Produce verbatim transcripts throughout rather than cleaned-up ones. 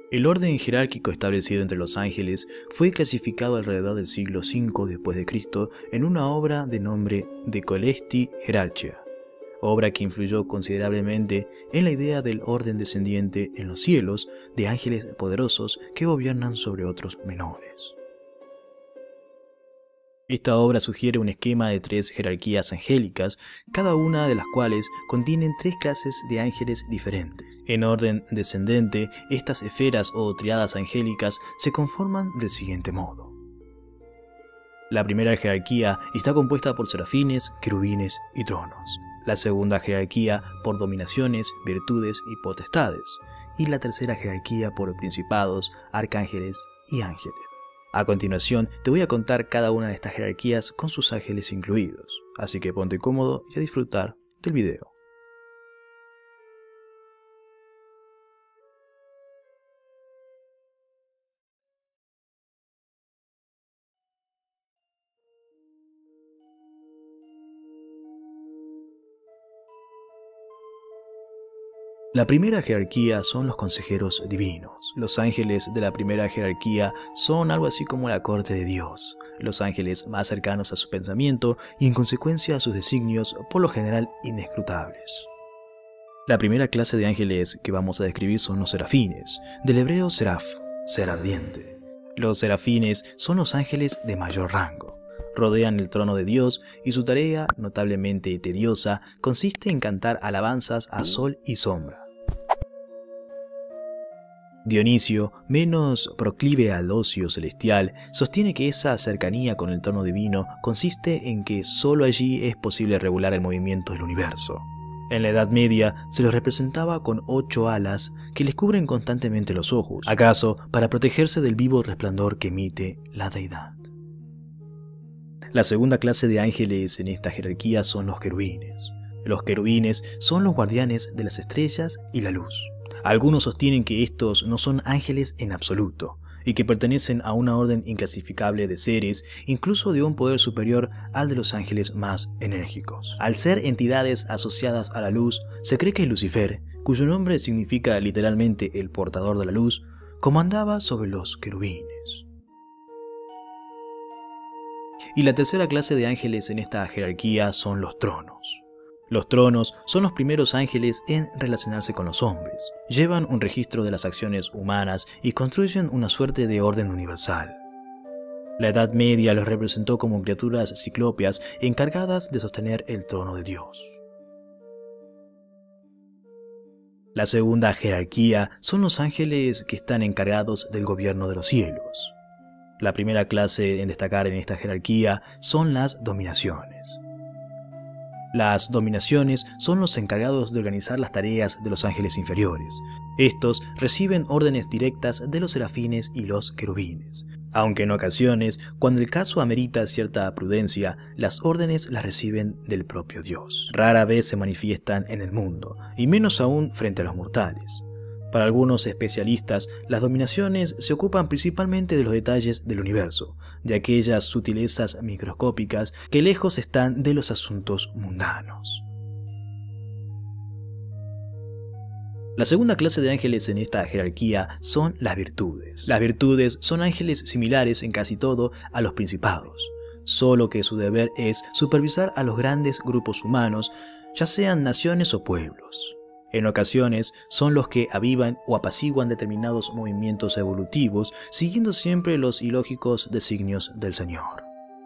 El orden jerárquico establecido entre los ángeles fue clasificado alrededor del siglo cinco después de Cristo en una obra de nombre De Coelesti Hierarchia, obra que influyó considerablemente en la idea del orden descendiente en los cielos de ángeles poderosos que gobiernan sobre otros menores. Esta obra sugiere un esquema de tres jerarquías angélicas, cada una de las cuales contienen tres clases de ángeles diferentes. En orden descendente, estas esferas o triadas angélicas se conforman del siguiente modo. La primera jerarquía está compuesta por serafines, querubines y tronos. La segunda jerarquía por dominaciones, virtudes y potestades. Y la tercera jerarquía por principados, arcángeles y ángeles. A continuación, te voy a contar cada una de estas jerarquías con sus ángeles incluidos, así que ponte cómodo y a disfrutar del video. La primera jerarquía son los consejeros divinos. Los ángeles de la primera jerarquía son algo así como la corte de Dios, los ángeles más cercanos a su pensamiento y en consecuencia a sus designios, por lo general inescrutables. La primera clase de ángeles que vamos a describir son los serafines, del hebreo seraf, ser ardiente. Los serafines son los ángeles de mayor rango. Rodean el trono de Dios y su tarea, notablemente tediosa, consiste en cantar alabanzas a sol y sombra. Dionisio, menos proclive al ocio celestial, sostiene que esa cercanía con el trono divino consiste en que solo allí es posible regular el movimiento del universo. En la Edad Media se los representaba con ocho alas que les cubren constantemente los ojos, acaso para protegerse del vivo resplandor que emite la deidad. La segunda clase de ángeles en esta jerarquía son los querubines. Los querubines son los guardianes de las estrellas y la luz. Algunos sostienen que estos no son ángeles en absoluto, y que pertenecen a una orden inclasificable de seres, incluso de un poder superior al de los ángeles más enérgicos. Al ser entidades asociadas a la luz, se cree que Lucifer, cuyo nombre significa literalmente el portador de la luz, comandaba sobre los querubines. Y la tercera clase de ángeles en esta jerarquía son los tronos. Los tronos son los primeros ángeles en relacionarse con los hombres. Llevan un registro de las acciones humanas y construyen una suerte de orden universal. La Edad Media los representó como criaturas ciclópeas encargadas de sostener el trono de Dios. La segunda jerarquía son los ángeles que están encargados del gobierno de los cielos. La primera clase en destacar en esta jerarquía son las dominaciones. Las dominaciones son los encargados de organizar las tareas de los ángeles inferiores. Estos reciben órdenes directas de los serafines y los querubines, aunque en ocasiones, cuando el caso amerita cierta prudencia, las órdenes las reciben del propio Dios. Rara vez se manifiestan en el mundo, y menos aún frente a los mortales. Para algunos especialistas, las dominaciones se ocupan principalmente de los detalles del universo, de aquellas sutilezas microscópicas que lejos están de los asuntos mundanos. La segunda clase de ángeles en esta jerarquía son las virtudes. Las virtudes son ángeles similares en casi todo a los principados, solo que su deber es supervisar a los grandes grupos humanos, ya sean naciones o pueblos. En ocasiones son los que avivan o apaciguan determinados movimientos evolutivos, siguiendo siempre los ilógicos designios del Señor.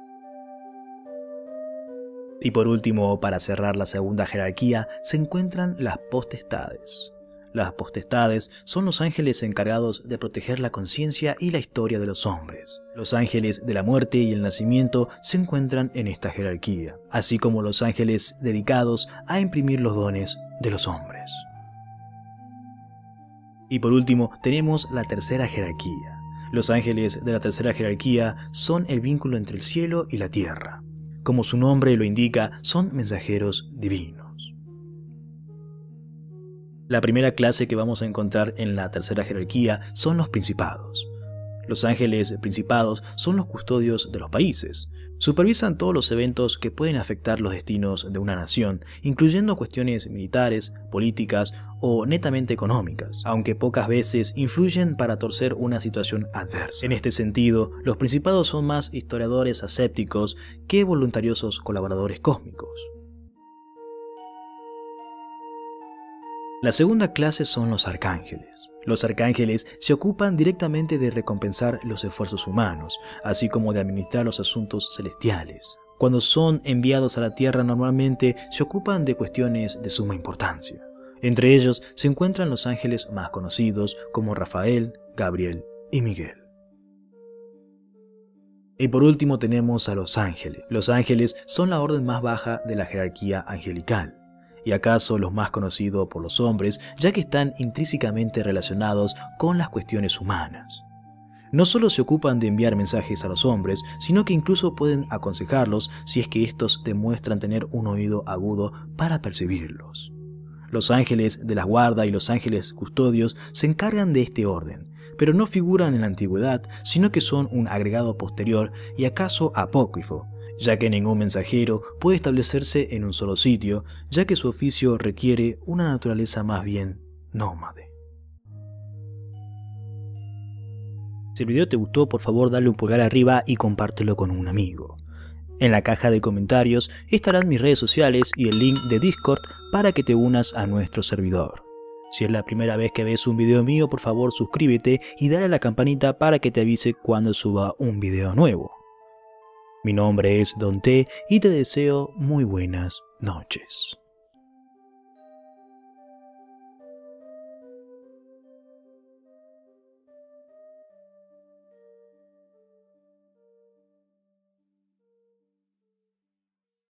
Y por último, para cerrar la segunda jerarquía, se encuentran las potestades. Las potestades son los ángeles encargados de proteger la conciencia y la historia de los hombres. Los ángeles de la muerte y el nacimiento se encuentran en esta jerarquía, así como los ángeles dedicados a imprimir los dones de los hombres. Y por último, tenemos la tercera jerarquía. Los ángeles de la tercera jerarquía son el vínculo entre el cielo y la tierra. Como su nombre lo indica, son mensajeros divinos. La primera clase que vamos a encontrar en la tercera jerarquía son los principados. Los ángeles principados son los custodios de los países. Supervisan todos los eventos que pueden afectar los destinos de una nación, incluyendo cuestiones militares, políticas o netamente económicas, aunque pocas veces influyen para torcer una situación adversa. En este sentido, los principados son más historiadores asépticos que voluntariosos colaboradores cósmicos. La segunda clase son los arcángeles. Los arcángeles se ocupan directamente de recompensar los esfuerzos humanos, así como de administrar los asuntos celestiales. Cuando son enviados a la Tierra, normalmente se ocupan de cuestiones de suma importancia. Entre ellos se encuentran los ángeles más conocidos como Rafael, Gabriel y Miguel. Y por último tenemos a los ángeles. Los ángeles son la orden más baja de la jerarquía angelical, y acaso los más conocidos por los hombres, ya que están intrínsecamente relacionados con las cuestiones humanas. No solo se ocupan de enviar mensajes a los hombres, sino que incluso pueden aconsejarlos si es que estos demuestran tener un oído agudo para percibirlos. Los ángeles de la guarda y los ángeles custodios se encargan de este orden, pero no figuran en la antigüedad, sino que son un agregado posterior y acaso apócrifo, ya que ningún mensajero puede establecerse en un solo sitio, ya que su oficio requiere una naturaleza más bien nómade. Si el video te gustó, por favor dale un pulgar arriba y compártelo con un amigo. En la caja de comentarios estarán mis redes sociales y el link de Discord para que te unas a nuestro servidor. Si es la primera vez que ves un video mío, por favor suscríbete y dale a la campanita para que te avise cuando suba un video nuevo. Mi nombre es Don T y te deseo muy buenas noches.